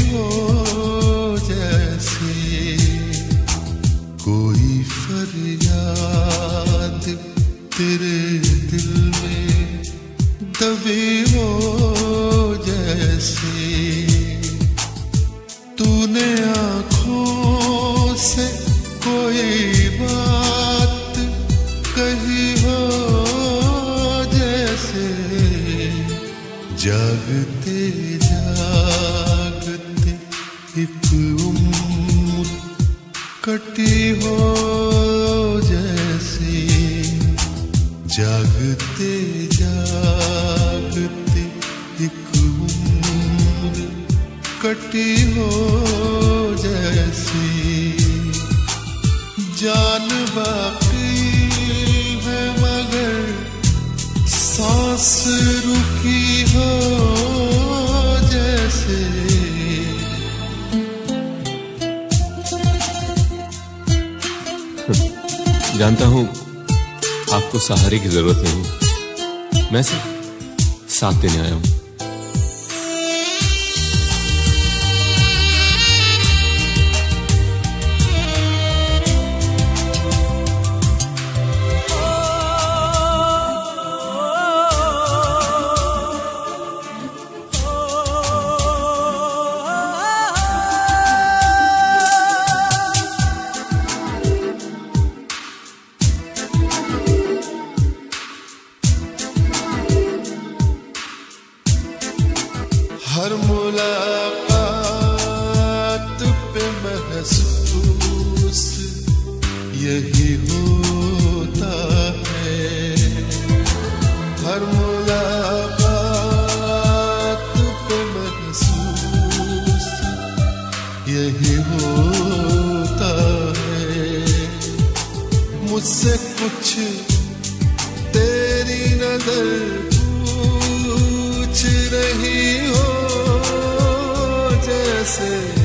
हो जैसे कोई फरियाद तेरे दिल में दबी हो जैसे तूने आँखों से कोई बात कही हो जैसे जागते जागते एक उम्र कटी हो जैसे जागते जागते एक उम्र कटी हो जैसे जान बाकी है मगर सांस रुकी हो जैसे जानता हूं आपको सहारे की जरूरत नहीं, मैं सिर्फ साथ देने आया हूं। हर मुलाकात पे महसूस यही होता है, हर मुलाकात पे महसूस यही होता है। मुझसे कुछ तेरी नजर पूछ रही हो जैसे